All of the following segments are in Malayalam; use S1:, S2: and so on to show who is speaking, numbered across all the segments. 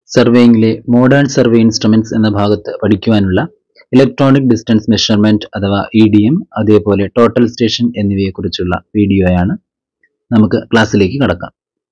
S1: സർവേയിങ്ങിലെ മോഡേൺ സർവേ ഇൻസ്ട്രുമെന്റ്സ് എന്ന ഭാഗത്ത് പഠിക്കുവാനുള്ള ഇലക്ട്രോണിക് ഡിസ്റ്റൻസ് മെഷർമെന്റ് അഥവാ EDM, അതേപോലെ ടോട്ടൽ സ്റ്റേഷൻ എന്നിവയെക്കുറിച്ചുള്ള വീഡിയോയാണ്. നമുക്ക് ക്ലാസ്സിലേക്ക് കടക്കാം.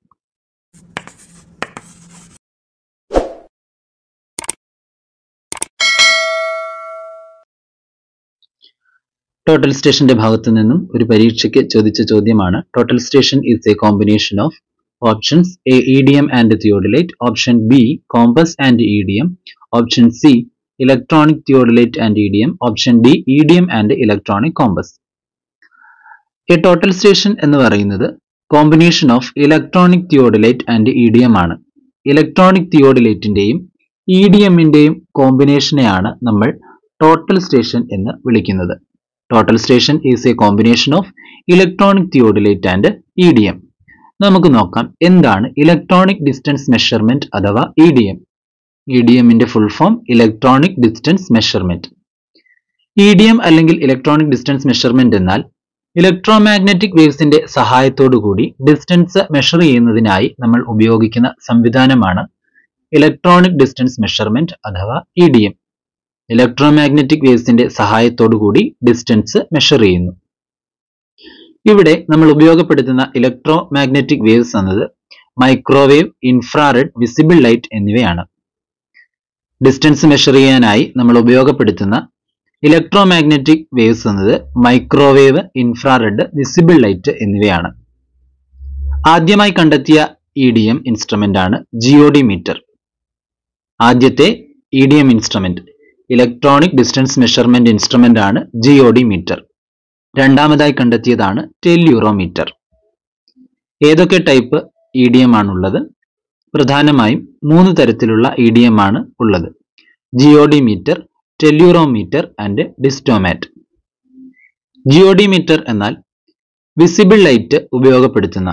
S1: ടോട്ടൽ സ്റ്റേഷന്റെ ഭാഗത്തു നിന്നും ഒരു പരീക്ഷയ്ക്ക് ചോദിച്ച ചോദ്യമാണ്. Total station is a combination of options A. EDM and theodolite, option B. Compass and EDM, option C. Electronic theodolite and EDM, option D. EDM and electronic compass. A total station എന്ന് പറയുന്നത് combination of electronic theodolite and EDM ആണ്. ഇലക്ട്രോണിക് തിയോഡലൈറ്റിന്റെയും EDMന്റെയും കോമ്പിനേഷനെയാണ് നമ്മൾ ടോട്ടൽ സ്റ്റേഷൻ എന്ന് വിളിക്കുന്നത്. Total station is a combination of electronic theodolite and EDM. നമുക്ക് നോക്കാം എന്താണ് ഇലക്ട്രോണിക് ഡിസ്റ്റൻസ് മെഷർമെന്റ് അഥവാ EDM. EDMന്റെ full form electronic distance measurement. EDM അല്ലെങ്കിൽ ഇലക്ട്രോണിക് ഡിസ്റ്റൻസ് മെഷർമെന്റ് എന്നാൽ ഇലക്ട്രോമാഗ്നറ്റിക് വേവ്സിന്റെ സഹായത്തോടു കൂടി ഡിസ്റ്റൻസ് മെഷർ ചെയ്യുന്നതിനായി നമ്മൾ ഉപയോഗിക്കുന്ന സംവിധാനമാണ് ഇലക്ട്രോണിക് ഡിസ്റ്റൻസ് മെഷർമെന്റ് അഥവാ EDM. ഇലക്ട്രോമാഗ്നറ്റിക് വേവ്സിന്റെ സഹായത്തോടു കൂടി ഡിസ്റ്റൻസ് മെഷർ ചെയ്യുന്നു. ഇവിടെ നമ്മൾ ഉപയോഗപ്പെടുത്തുന്ന ഇലക്ട്രോമാഗ്നറ്റിക് വേവ്സ് എന്നത് മൈക്രോവേവ്, ഇൻഫ്രാറെഡ്, വിസിബിൾ ലൈറ്റ് എന്നിവയാണ്. ഡിസ്റ്റൻസ് മെഷർ ചെയ്യാനായി നമ്മൾ ഉപയോഗപ്പെടുത്തുന്ന ഇലക്ട്രോമാഗ്നറ്റിക് വേവ്സ് എന്നത് മൈക്രോവേവ്, ഇൻഫ്രാറെഡ്, വിസിബിൾ ലൈറ്റ് എന്നിവയാണ്. ആദ്യമായി കണ്ടെത്തിയ EDM ഇൻസ്ട്രുമെന്റ് ആണ് GOD മീറ്റർ. ആദ്യത്തെ EDM instrument electronic distance measurement instrument ആണ് GOD മീറ്റർ. രണ്ടാമതായി കണ്ടെത്തിയതാണ് ടെല്യൂറോമീറ്റർ. ഏതൊക്കെ ടൈപ്പ് EDM ആണുള്ളത്? പ്രധാനമായും 3 തരത്തിലുള്ള EDM ആണ് ഉള്ളത്: GOD meter, tellurometer and distomat. GOD meter എന്നാൽ വിസിബിൾ ലൈറ്റ് ഉപയോഗപ്പെടുത്തുന്ന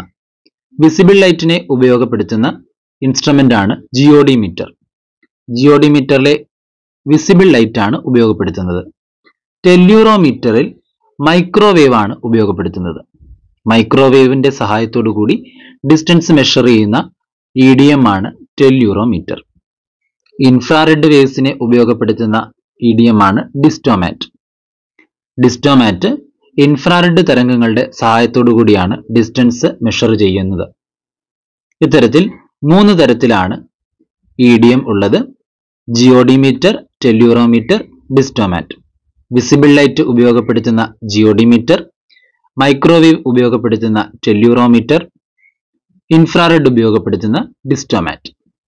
S1: ഇൻസ്ട്രുമെന്റ് ആണ് GOD മീറ്റർ. GOD മീറ്ററിലെ വിസിബിൾ ലൈറ്റ് ആണ് ഉപയോഗപ്പെടുത്തുന്നത്. ടെല്യൂറോമീറ്ററിൽ മൈക്രോവേവ് ആണ് ഉപയോഗപ്പെടുത്തുന്നത്. മൈക്രോവേവിന്റെ സഹായത്തോടു കൂടി ഡിസ്റ്റൻസ് മെഷർ ചെയ്യുന്ന EDM ആണ് ടെല്യൂറോമീറ്റർ. ഇൻഫ്രാറെഡ് വേവ്സിനെ ഉപയോഗപ്പെടുത്തുന്ന EDM ആണ് ഡിസ്റ്റോമാറ്റ്. ഡിസ്റ്റോമാറ്റ് ഇൻഫ്രാറെഡ് തരംഗങ്ങളുടെ സഹായത്തോടു കൂടിയാണ് ഡിസ്റ്റൻസ് മെഷർ ചെയ്യുന്നത്. ഇത്തരത്തിൽ 3 തരത്തിലാണ് EDM ഉള്ളത്: GOD meter, tellurometer, distomat. Visible light ഉപയോഗപ്പെടുത്തുന്ന GOD മീറ്റർ, മൈക്രോവേവ് ഉപയോഗപ്പെടുത്തുന്ന ടെല്യൂറോമീറ്റർ, ഇൻഫ്രാറെഡ് ഉപയോഗപ്പെടുത്തുന്ന ഡിസ്റ്റോമാറ്റ്.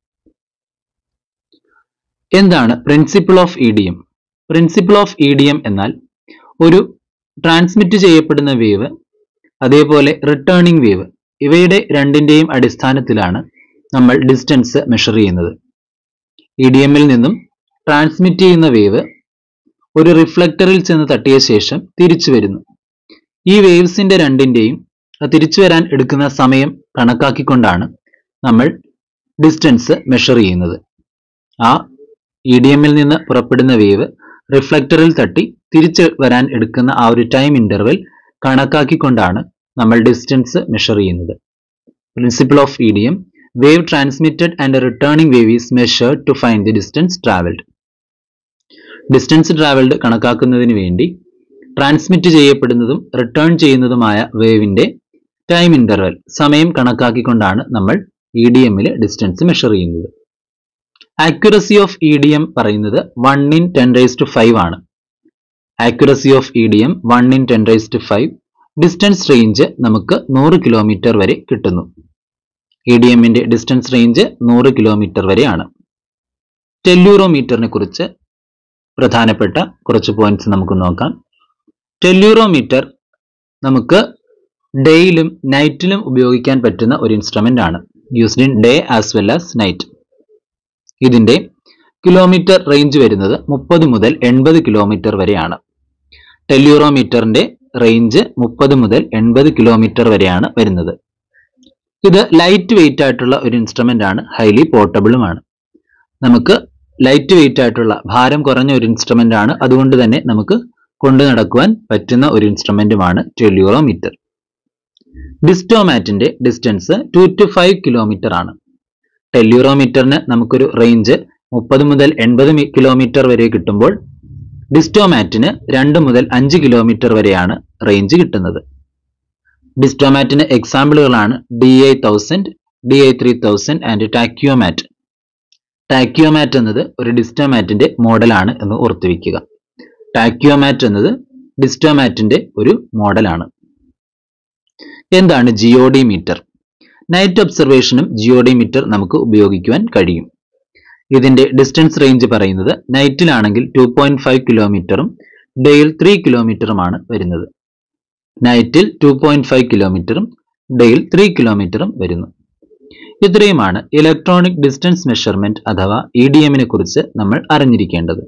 S1: എന്താണ് principle of EDM? Principle of EDM എന്നാൽ ഒരു ട്രാൻസ്മിറ്റ് ചെയ്യപ്പെടുന്ന വേവ്, അതേപോലെ റിട്ടേണിംഗ് വേവ്, ഇവയുടെ രണ്ടിന്റെയും അടിസ്ഥാനത്തിലാണ് നമ്മൾ ഡിസ്റ്റൻസ് മെഷർ ചെയ്യുന്നത്. EDMൽ നിന്നും ട്രാൻസ്മിറ്റ് ചെയ്യുന്ന വേവ് ഒരു റിഫ്ലക്ടറിൽ ചെന്ന് തട്ടിയ ശേഷം തിരിച്ചു വരുന്നു. ഈ വേവ്സിന്റെ രണ്ടിന്റെയും തിരിച്ചു വരാൻ എടുക്കുന്ന സമയം കണക്കാക്കിക്കൊണ്ടാണ് നമ്മൾ ഡിസ്റ്റൻസ് മെഷർ ചെയ്യുന്നത്. ആ EDMൽ നിന്ന് പുറപ്പെടുന്ന വേവ് റിഫ്ലക്ടറിൽ തട്ടി തിരിച്ചു വരാൻ എടുക്കുന്ന ആ ഒരു ടൈം ഇന്റർവെൽ കണക്കാക്കിക്കൊണ്ടാണ് നമ്മൾ ഡിസ്റ്റൻസ് മെഷർ ചെയ്യുന്നത്. Principle of EDM: wave transmitted and a returning wave is measured to find the distance traveled. Distance traveled കണക്കാക്കുന്നതിന് വേണ്ടി ട്രാൻസ്മിറ്റ് ചെയ്യപ്പെടുന്നതും റിട്ടേൺ ചെയ്യുന്നതുമായ വേവിന്റെ ടൈം ഇന്റർവെൽ, സമയം കണക്കാക്കിക്കൊണ്ടാണ് നമ്മൾ EDMൽ ഡിസ്റ്റൻസ് മെഷർ ചെയ്യുന്നത്. ആക്യുറസി ഓഫ് EDM പറയുന്നത് 1 in 10⁵ ആണ്. Accuracy of EDM 1 in 10⁵. Distance range നമുക്ക് 100 കിലോമീറ്റർ വരെ കിട്ടുന്നു. EDMന്റെ ഡിസ്റ്റൻസ് റേഞ്ച് 100 കിലോമീറ്റർ വരെയാണ്. ടെല്യൂറോമീറ്ററിനെ കുറിച്ച് പ്രധാനപ്പെട്ട കുറച്ച് പോയിന്റ്സ് നമുക്ക് നോക്കാം. ടെല്യൂറോമീറ്റർ നമുക്ക് ഡേയിലും നൈറ്റിലും ഉപയോഗിക്കാൻ പറ്റുന്ന ഒരു ഇൻസ്ട്രുമെന്റ് ആണ്. Used in day as well as night. ഇതിന്റെ കിലോമീറ്റർ റേഞ്ച് വരുന്നത് 30 മുതൽ 80 കിലോമീറ്റർ വരെയാണ്. ടെല്യൂറോമീറ്ററിന്റെ റേഞ്ച് 30 മുതൽ 80 കിലോമീറ്റർ വരെയാണ് വരുന്നത്. ഇത് ലൈറ്റ് വെയിറ്റ് ആയിട്ടുള്ള ഒരു ഇൻസ്ട്രുമെന്റ് ആണ്. ഹൈലി പോർട്ടബിളുമാണ്. നമുക്ക് ലൈറ്റ് വെയിറ്റ് ആയിട്ടുള്ള, ഭാരം കുറഞ്ഞ ഒരു ഇൻസ്ട്രുമെന്റ് ആണ്. അതുകൊണ്ട് തന്നെ നമുക്ക് കൊണ്ടു നടക്കുവാൻ പറ്റുന്ന ഒരു ഇൻസ്ട്രുമെന്റുമാണ് ടെല്യൂറോമീറ്റർ. ഡിസ്റ്റോമാറ്റിന്റെ ഡിസ്റ്റൻസ് 2 to 5 കിലോമീറ്റർ ആണ്. ടെല്യൂറോമീറ്ററിന് നമുക്കൊരു റേഞ്ച് 30 മുതൽ 80 കിലോമീറ്റർ വരെ കിട്ടുമ്പോൾ ഡിസ്റ്റോമാറ്റിന് 2 മുതൽ 5 കിലോമീറ്റർ വരെയാണ് റേഞ്ച് കിട്ടുന്നത്. ഡിസ്റ്റോമാറ്റിന് എക്സാമ്പിളുകളാണ് DI1000, DI3000 ആൻഡ് ടാക്യോമാറ്റ്. ടാക്യോമാറ്റ് എന്നത് ഒരു ഡിസ്റ്റോമാറ്റിന്റെ മോഡലാണ് എന്ന് ഓർത്തുവെക്കുക. ടാക്യോമാറ്റ് എന്നത് ഡിസ്റ്റോമാറ്റിന്റെ ഒരു മോഡലാണ്. എന്താണ് GOD മീറ്റർ? നൈറ്റ് ഒബ്സർവേഷനും GOD മീറ്റർ നമുക്ക് ഉപയോഗിക്കുവാൻ കഴിയും. ഇതിന്റെ ഡിസ്റ്റൻസ് റേഞ്ച് പറയുന്നത് നൈറ്റിലാണെങ്കിൽ 2.5 കിലോമീറ്ററും ഡേയിൽ 3 കിലോമീറ്ററുമാണ് വരുന്നത്. നൈറ്റിൽ 2.5 കിലോമീറ്ററും ഡേയിൽ 3 കിലോമീറ്ററും വരുന്നു. ഇത്രയുമാണ് ഇലക്ട്രോണിക് ഡിസ്റ്റൻസ് മെഷർമെന്റ് അഥവാ EDM-നെ കുറിച്ച് നമ്മൾ അറിഞ്ഞിരിക്കേണ്ടത്.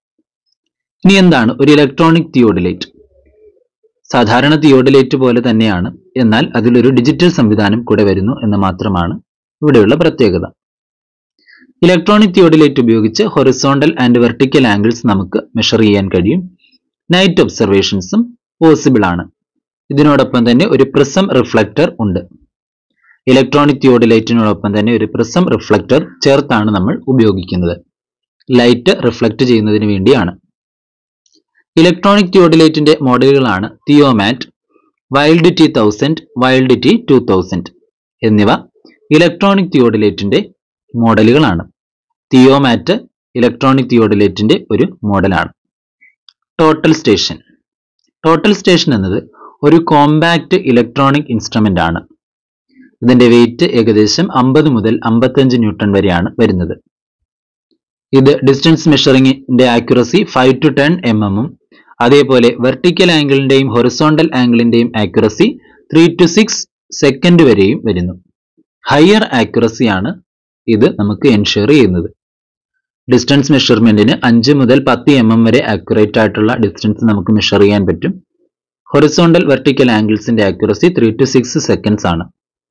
S1: ഇനി എന്താണ് ഒരു ഇലക്ട്രോണിക് തിയോഡിലൈറ്റ്? സാധാരണ തിയോഡിലൈറ്റ് പോലെ തന്നെയാണ്, എന്നാൽ അതിലൊരു ഡിജിറ്റൽ സംവിധാനം കൂടെ വരുന്നു എന്ന് മാത്രമാണ് ഇവിടെയുള്ള പ്രത്യേകത. ഇലക്ട്രോണിക് തിയോഡിലൈറ്റ് ഉപയോഗിച്ച് ഹൊറിസോണ്ടൽ ആൻഡ് വെർട്ടിക്കൽ ആംഗിൾസ് നമുക്ക് മെഷർ ചെയ്യാൻ കഴിയും. നൈറ്റ് ഒബ്സർവേഷൻസും പോസിബിൾ ആണ്. ഇതിനോടൊപ്പം തന്നെ ഒരു പ്രിസം റിഫ്ലക്ടർ ഉണ്ട്. ഇലക്ട്രോണിക് തിയോഡിലൈറ്റിനോടൊപ്പം തന്നെ ഒരു പ്രിസം റിഫ്ലക്ടർ ചേർത്താണ് നമ്മൾ ഉപയോഗിക്കുന്നത്. ലൈറ്റ് റിഫ്ലക്ട് ചെയ്യുന്നതിന് വേണ്ടിയാണ്. ഇലക്ട്രോണിക് തിയോഡിലൈറ്റിന്റെ മോഡലുകളാണ് Theomat, Wild T1000, Wild T2000 എന്നിവ ഇലക്ട്രോണിക് തിയോഡിലൈറ്റിന്റെ മോഡലുകളാണ്. തിയോമാറ്റ് ഇലക്ട്രോണിക് തിയോഡിലൈറ്റിന്റെ ഒരു മോഡലാണ്. Total station. ടോട്ടൽ സ്റ്റേഷൻ എന്നത് ഒരു കോമ്പാക്റ്റ് ഇലക്ട്രോണിക് ഇൻസ്ട്രുമെന്റ് ആണ്. ഇതിന്റെ വെയിറ്റ് ഏകദേശം 50 മുതൽ 55 ന്യൂട്ടൺ വരെയാണ് വരുന്നത്. ഇത് ഡിസ്റ്റൻസ് മെഷറിംഗിന്റെ ആക്യുറസി 5 to 10 mm അതേപോലെ വെർട്ടിക്കൽ ആംഗിളിന്റെയും ഹൊറിസോണ്ടൽ ആംഗിളിന്റെയും ആക്യുറസി 3 to 6 സെക്കൻഡ് വരെയും വരുന്നു. ഹയർ ആക്യുറസി ആണ് ഇത് നമുക്ക് എൻഷുർ ചെയ്യുന്നത്. ഡിസ്റ്റൻസ് മെഷർമെന്റിന് 5 മുതൽ 10 mm വരെ ആക്യുറേറ്റ് ആയിട്ടുള്ള ഡിസ്റ്റൻസ് നമുക്ക് മെഷർ ചെയ്യാൻ പറ്റും. ഹൊറിസോണ്ടൽ വെർട്ടിക്കൽ ആംഗിൾസിന്റെ ആക്യുറസി 3 to 6 സെക്കൻഡ്സ് ആണ്.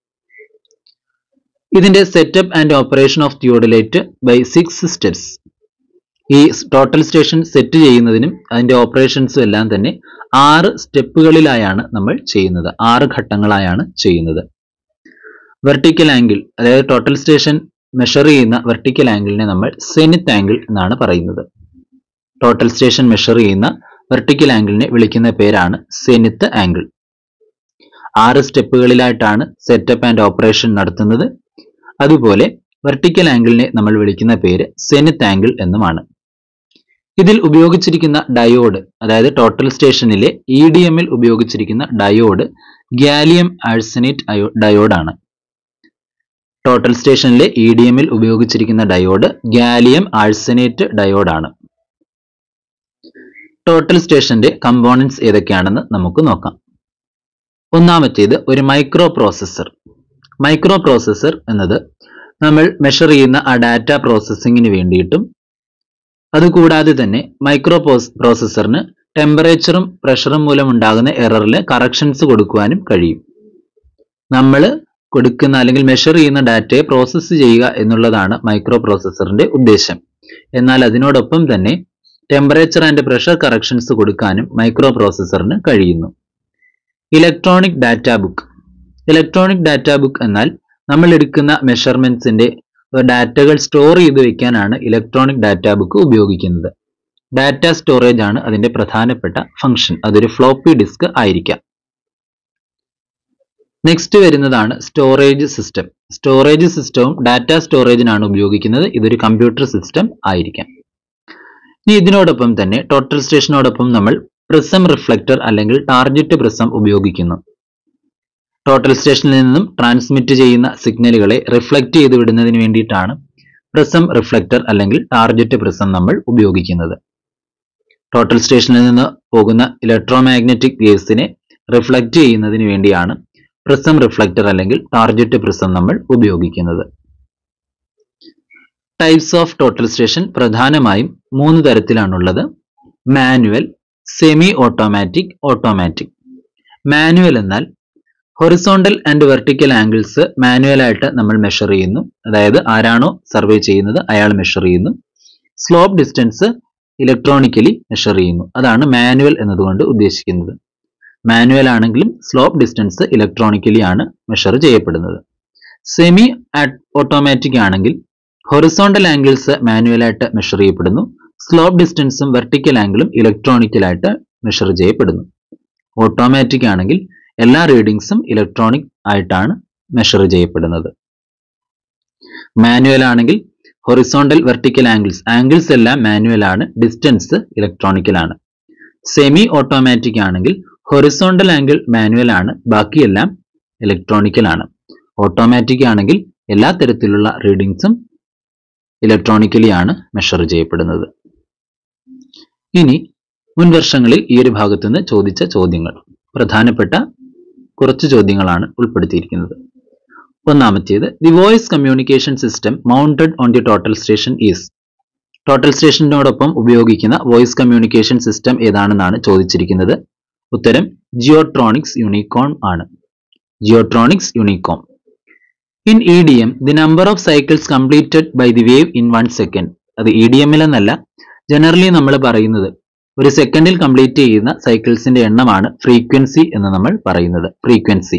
S1: ഇതിന്റെ setup and operation of theodolite by 6 steps. ഈ ടോട്ടൽ സ്റ്റേഷൻ സെറ്റ് ചെയ്യുന്നതിനും അതിന്റെ ഓപ്പറേഷൻസും എല്ലാം തന്നെ 6 സ്റ്റെപ്പുകളിലായാണ് നമ്മൾ ചെയ്യുന്നത്, 6 ഘട്ടങ്ങളായാണ് ചെയ്യുന്നത്. വെർട്ടിക്കൽ ആംഗിൾ, അതായത് ടോട്ടൽ സ്റ്റേഷൻ മെഷർ ചെയ്യുന്ന വെർട്ടിക്കൽ ആംഗിളിനെ നമ്മൾ സെനിത്ത് ആംഗിൾ എന്നാണ് പറയുന്നത്. ടോട്ടൽ സ്റ്റേഷൻ മെഷർ ചെയ്യുന്ന വെർട്ടിക്കൽ ആംഗിളിനെ വിളിക്കുന്ന പേരാണ് സെനിത്ത് ആംഗിൾ. 6 സ്റ്റെപ്പുകളിലായിട്ടാണ് സെറ്റപ്പ് ആൻഡ് ഓപ്പറേഷൻ നടത്തുന്നത്. അതുപോലെ വെർട്ടിക്കൽ ആംഗിളിനെ നമ്മൾ വിളിക്കുന്ന പേര് സെനിത്ത് ആംഗിൾ എന്നുമാണ്. ഇതിൽ ഉപയോഗിച്ചിരിക്കുന്ന ഡയോഡ്, അതായത് ടോട്ടൽ സ്റ്റേഷനിലെ EDM-ൽ ഉപയോഗിച്ചിരിക്കുന്ന ഡയോഡ് ഗാലിയം ആഴ്സനേറ്റ് ഡയോഡാണ്. ടോട്ടൽ സ്റ്റേഷനിലെ EDM-ൽ ഉപയോഗിച്ചിരിക്കുന്ന ഡയോഡ് ഗാലിയം ആഴ്സനേറ്റ് ഡയോഡാണ്. ടോട്ടൽ സ്റ്റേഷന്റെ കമ്പോണൻസ് ഏതൊക്കെയാണെന്ന് നമുക്ക് നോക്കാം. ഒന്നാമത്തേത് ഒരു മൈക്രോ പ്രോസസ്സർ. മൈക്രോ പ്രോസസ്സർ എന്നത് നമ്മൾ മെഷർ ചെയ്യുന്ന ആ ഡാറ്റ പ്രോസസ്സിങ്ങിന് വേണ്ടിയിട്ടും അതുകൂടാതെ തന്നെ മൈക്രോ പ്രോസസ്സറിന് ടെമ്പറേച്ചറും പ്രഷറും മൂലം ഉണ്ടാകുന്ന എററിൽ കറക്ഷൻസ് കൊടുക്കുവാനും കഴിയും. നമ്മൾ കൊടുക്കുന്ന അല്ലെങ്കിൽ മെഷർ ചെയ്യുന്ന ഡാറ്റയെ പ്രോസസ്സ് ചെയ്യുക എന്നുള്ളതാണ് മൈക്രോ പ്രോസസ്സറിന്റെ ഉദ്ദേശം. എന്നാൽ അതിനോടൊപ്പം തന്നെ ടെമ്പറേച്ചർ ആൻഡ് പ്രഷർ കറക്ഷൻസ് കൊടുക്കാനും മൈക്രോ പ്രോസസ്സറിന് കഴിയുന്നു. Electronic data book. Electronic data book എന്നാൽ നമ്മൾ എടുക്കുന്ന മെഷർമെന്റ്സിന്റെ ഡാറ്റകൾ സ്റ്റോർ ചെയ്ത് വെക്കാനാണ് ഇലക്ട്രോണിക് ഡാറ്റ ബുക്ക് ഉപയോഗിക്കുന്നത്. ഡാറ്റ സ്റ്റോറേജ് ആണ് അതിന്റെ പ്രധാനപ്പെട്ട ഫംഗ്ഷൻ. അതൊരു ഫ്ലോപ്പി ഡിസ്ക് ആയിരിക്കാം. നെക്സ്റ്റ് വരുന്നതാണ് സ്റ്റോറേജ് സിസ്റ്റം. സ്റ്റോറേജ് സിസ്റ്റവും ഡാറ്റ സ്റ്റോറേജിനാണ് ഉപയോഗിക്കുന്നത്. ഇതൊരു കമ്പ്യൂട്ടർ സിസ്റ്റം ആയിരിക്കാം. ഇനി ഇതിനോടൊപ്പം തന്നെ ടോട്ടൽ സ്റ്റേഷനോടൊപ്പം നമ്മൾ പ്രിസം റിഫ്ലക്ടർ അല്ലെങ്കിൽ ടാർഗറ്റ് പ്രിസം ഉപയോഗിക്കുന്നു. ടോട്ടൽ സ്റ്റേഷനിൽ നിന്നും ട്രാൻസ്മിറ്റ് ചെയ്യുന്ന സിഗ്നലുകളെ റിഫ്ലക്ട് ചെയ്ത് വിടുന്നതിന് വേണ്ടിയിട്ടാണ് പ്രിസം റിഫ്ലക്ടർ അല്ലെങ്കിൽ ടാർഗറ്റ് പ്രിസം നമ്മൾ ഉപയോഗിക്കുന്നത്. ടോട്ടൽ സ്റ്റേഷനിൽ നിന്ന് പോകുന്ന ഇലക്ട്രോമാഗ്നറ്റിക് വേവ്സിനെ റിഫ്ലക്ട് ചെയ്യുന്നതിന് വേണ്ടിയാണ് പ്രിസം റിഫ്ലക്ടർ അല്ലെങ്കിൽ ടാർഗറ്റ് പ്രിസം നമ്മൾ ഉപയോഗിക്കുന്നത്. ടൈപ്സ് ഓഫ് ടോട്ടൽ സ്റ്റേഷൻ പ്രധാനമായും 3 തരത്തിലാണുള്ളത്: manual, semi automatic, automatic. Manual എന്നാൽ ഹൊറിസോണ്ടൽ ആൻഡ് വെർട്ടിക്കൽ ആംഗിൾസ് മാനുവലായിട്ട് നമ്മൾ മെഷർ ചെയ്യുന്നു. അതായത് ആരാണോ സർവേ ചെയ്യുന്നത് അയാൾ മെഷർ ചെയ്യുന്നു. സ്ലോപ്പ് ഡിസ്റ്റൻസ് ഇലക്ട്രോണിക്കലി മെഷർ ചെയ്യുന്നു. അതാണ് മാനുവൽ എന്നതുകൊണ്ട് ഉദ്ദേശിക്കുന്നത്. മാനുവൽ ആണെങ്കിലും സ്ലോപ്പ് ഡിസ്റ്റൻസ് ഇലക്ട്രോണിക്കലി ആണ് മെഷർ ചെയ്യപ്പെടുന്നത്. സെമി ഓട്ടോമാറ്റിക് ആണെങ്കിൽ ഹൊറിസോണ്ടൽ ആംഗിൾസ് മാനുവലായിട്ട് മെഷർ ചെയ്യപ്പെടുന്നു. സ്ലോപ്പ് ഡിസ്റ്റൻസും വെർട്ടിക്കൽ ആംഗിളും ഇലക്ട്രോണിക്കലായിട്ട് മെഷർ ചെയ്യപ്പെടുന്നു. ഓട്ടോമാറ്റിക് ആണെങ്കിൽ എല്ലാ റീഡിങ്സും ഇലക്ട്രോണിക് ആയിട്ടാണ് മെഷർ ചെയ്യപ്പെടുന്നത്. മാനുവൽ ആണെങ്കിൽ ഹൊറിസോണ്ടൽ വെർട്ടിക്കൽ ആംഗിൾസ് എല്ലാം മാനുവൽ ആണ്, ഡിസ്റ്റൻസ് ഇലക്ട്രോണിക്കലാണ്. സെമി ഓട്ടോമാറ്റിക് ആണെങ്കിൽ ഹൊറിസോണ്ടൽ ആംഗിൾ മാനുവൽ ആണ്, ബാക്കിയെല്ലാം ഇലക്ട്രോണിക്കലാണ്. ഓട്ടോമാറ്റിക് ആണെങ്കിൽ എല്ലാ തരത്തിലുള്ള റീഡിങ്സും ഇലക്ട്രോണിക്കലി ആണ് മെഷർ ചെയ്യപ്പെടുന്നത്. ഇനി മുൻ വർഷങ്ങളിൽ ഈ ഒരു ഭാഗത്തു നിന്ന് ചോദിച്ച ചോദ്യങ്ങൾ, പ്രധാനപ്പെട്ട കുറച്ച് ചോദ്യങ്ങളാണ് ഉൾപ്പെടുത്തിയിരിക്കുന്നത്. ഒന്നാമത്തേത്, the voice communication system mounted on the total station is. Total സ്റ്റേഷനോടൊപ്പം ഉപയോഗിക്കുന്ന വോയിസ് കമ്മ്യൂണിക്കേഷൻ സിസ്റ്റം ഏതാണെന്നാണ് ചോദിച്ചിരിക്കുന്നത്. ഉത്തരം ജിയോട്രോണിക്സ് യൂണിക്കോം ആണ്. Geotronics Unicom. In EDM, the number of cycles completed by the wave in 1 second. അത് EDM-ലെന്നല്ല, ജനറലി നമ്മൾ പറയുന്നത് ഒരു സെക്കൻഡിൽ കംപ്ലീറ്റ് ചെയ്യുന്ന സൈക്കിൾസിന്റെ എണ്ണമാണ് ഫ്രീക്വൻസി എന്ന് നമ്മൾ പറയുന്നത്. Frequency.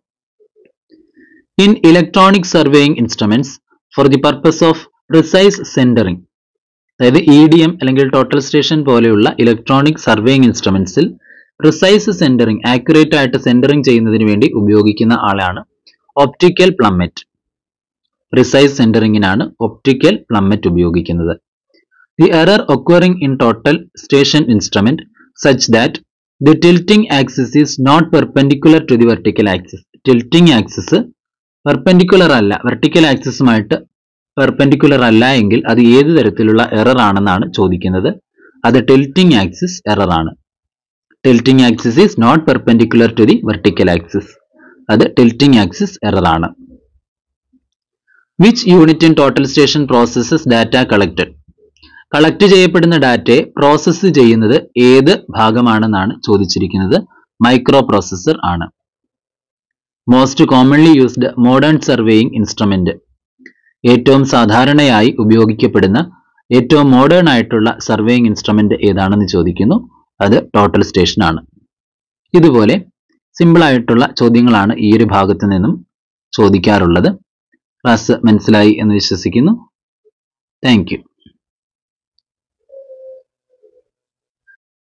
S1: In electronic surveying instruments for the purpose of precise centering. അതായത് EDM അല്ലെങ്കിൽ ടോട്ടൽ സ്റ്റേഷൻ പോലെയുള്ള ഇലക്ട്രോണിക് സർവേയിങ് ഇൻസ്ട്രുമെന്റ്സിൽ പ്രിസൈസ് സെന്ററിംഗ്, ആക്യുറേറ്റ് ആയിട്ട് സെന്ററിംഗ് ചെയ്യുന്നതിന് വേണ്ടി ഉപയോഗിക്കുന്ന ആളാണ് ഒപ്റ്റിക്കൽ പ്ലമ്മറ്റ്. പ്രിസൈസ് സെന്ററിംഗിനാണ് ഒപ്റ്റിക്കൽ പ്ലമ്മറ്റ് ഉപയോഗിക്കുന്നത്. The error occurring in total station instrument such that the tilting axis is not perpendicular to the vertical axis. Tilting axis perpendicular അല്ല, വെർട്ടിക്കൽ ആക്സിസുമായിട്ട് പെർപെൻഡിക്കുലർ അല്ല എങ്കിൽ അത് ഏത് തരത്തിലുള്ള എറർ ആണെന്നാണ് ചോദിക്കുന്നത്. അത് ടിൽറ്റിംഗ് ആക്സിസ് എറർ ആണ്. Tilting axis is not perpendicular to the vertical axis. അത് ടിൽറ്റിംഗ് ആക്സിസ് എറർ ആണ്. Which unit in total station processes data collected. Collect ചെയ്യപ്പെടുന്ന ഡാറ്റയെ പ്രോസസ്സ് ചെയ്യുന്നത് ഏത് ഭാഗമാണെന്നാണ് ചോദിച്ചിരിക്കുന്നത്. മൈക്രോ പ്രോസസർ ആണ്. Most commonly used modern surveying instrument. ഏറ്റവും സാധാരണയായി ഉപയോഗിക്കപ്പെടുന്ന ഏറ്റവും മോഡേൺ ആയിട്ടുള്ള സർവേയിങ് ഇൻസ്ട്രുമെന്റ് ഏതാണെന്ന് ചോദിക്കുന്നു. അത് ടോട്ടൽ സ്റ്റേഷൻ ആണ്. ഇതുപോലെ സിമ്പിൾ ആയിട്ടുള്ള ചോദ്യങ്ങളാണ് ഈ ഒരു ഭാഗത്തു നിന്നും ചോദിക്കാറുള്ളത്. ക്ലാസ് മനസ്സിലായി എന്ന് വിശ്വസിക്കുന്നു. Thank U.